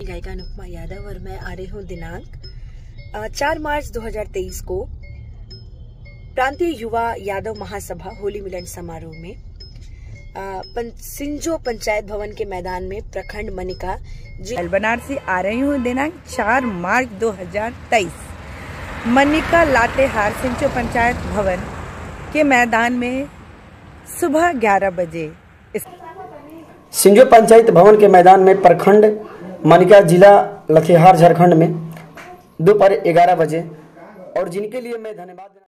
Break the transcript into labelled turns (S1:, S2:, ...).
S1: गायिका अनुपमा यादव और मैं आ रही हूँ दिनांक 4 मार्च 2023 को प्रांतीय युवा यादव महासभा होली मिलन समारोह में सिंजो पंचायत भवन के मैदान में प्रखंड मनिका
S2: बनारसी आ रही हूँ दिनांक 4 मार्च 2023 मनिका लातेहार सिंजो पंचायत भवन के मैदान में सुबह 11 बजे।
S3: सिंजो पंचायत भवन के मैदान में प्रखंड मनिका जिला लातेहार झारखंड में दोपहर 11 बजे और जिनके लिए मैं धन्यवाद